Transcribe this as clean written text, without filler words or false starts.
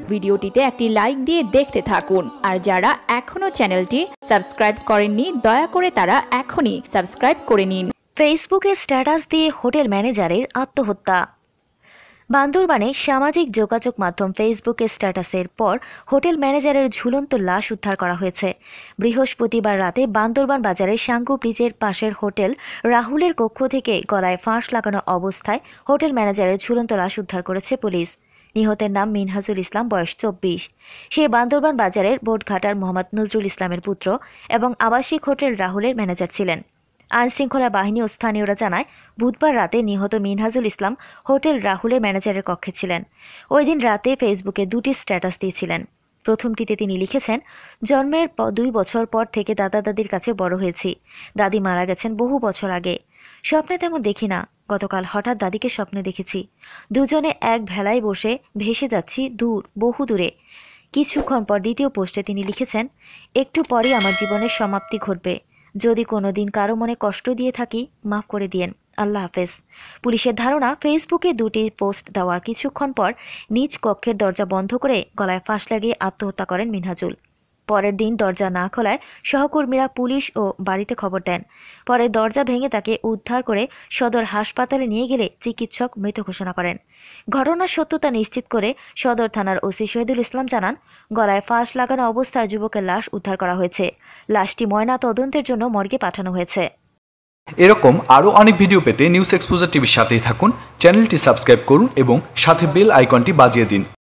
ভিডিওটিতে একটি লাইক দিয়ে দেখতে থাকুন। আর যারা এখনো চ্যানেলটি সাবস্ক্রাইব করেননি দয়া করে তারা এখনই সাবস্ক্রাইব করে নিন। ফেসবুকে স্ট্যাটাস দিয়ে হোটেল ম্যানেজারের আত্মহত্যা। বান্দরবানে সামাজিক যোগাযোগ মাধ্যম ফেসবুকে স্ট্যাটাসের পর হোটেল ম্যানেজারের ঝুলন্ত লাশ উদ্ধার করা হয়েছে। বৃহস্পতিবার রাতে বান্দরবান বাজারের সাঙ্গু ব্রিজের পাশের হোটেল রাহুলের কক্ষ থেকে গলায় ফাঁস লাগানো অবস্থায় হোটেল ম্যানেজারের ঝুলন্ত লাশ উদ্ধার করেছে পুলিশ। নিহতের নাম মিনহাজুল ইসলাম, বয়স 24। সে বান্দরবান বাজারের বোটঘাটার মোহাম্মদ নজরুল ইসলামের পুত্র এবং আবাসিক হোটেল রাহুলের ম্যানেজার ছিলেন। আইনশৃঙ্খলা বাহিনী ও স্থানীয়রা জানায়, বুধবার রাতে নিহত মিনহাজুল ইসলাম হোটেল রাহুলের ম্যানেজারের কক্ষে ছিলেন। ওই দিন রাতে ফেসবুকে দুটি স্ট্যাটাস দিয়েছিলেন। প্রথমটিতে তিনি লিখেছেন, জন্মের 2 বছর পর থেকে দাদা দাদির কাছে বড় হয়েছি। দাদি মারা গেছেন বহু বছর আগে। স্বপ্নে তেমন দেখি না। গতকাল হঠাৎ দাদিকে স্বপ্নে দেখেছি। দুজনে এক ভেলায় বসে ভেসে যাচ্ছি বহু দূরে। কিছুক্ষণ পর দ্বিতীয় পোস্টে তিনি লিখেছেন, একটু পরই আমার জীবনের সমাপ্তি ঘটবে। যদি কোনোদিন কারো মনে কষ্ট দিয়ে থাকি মাফ করে দিয়েন। আল্লাহ হাফেজ। পুলিশের ধারণা, ফেসবুকে দুটি পোস্ট দেওয়ার কিছুক্ষণ পর নিজ কক্ষের দরজা বন্ধ করে গলায় ফাঁস লাগিয়ে আত্মহত্যা করেন মিনহাজুল। পরের দিন দরজা না খোলায় সহকর্মীরা পুলিশ ও বাড়িতে খবর দেন। পরে দরজা ভেঙে তাকে উদ্ধার করে সদর হাসপাতালে নিয়ে গেলে চিকিৎসক মৃত ঘোষণা করেন। ঘটনার সত্যতা নিশ্চিত করে সদর থানার ওসি শহীদুল ইসলাম জানান, গলায় ফাঁস লাগানো অবস্থায় যুবকের লাশ উদ্ধার করা হয়েছে। লাশটি ময়না তদন্তের জন্য মর্গে পাঠানো হয়েছে। এরকম আরও অনেক ভিডিও পেতে নিউজ এক্সপোজার টিভির সাথেই থাকুন। চ্যানেলটি সাবস্ক্রাইব করুন এবং সাথে বেল আইকনটি বাজিয়ে দিন।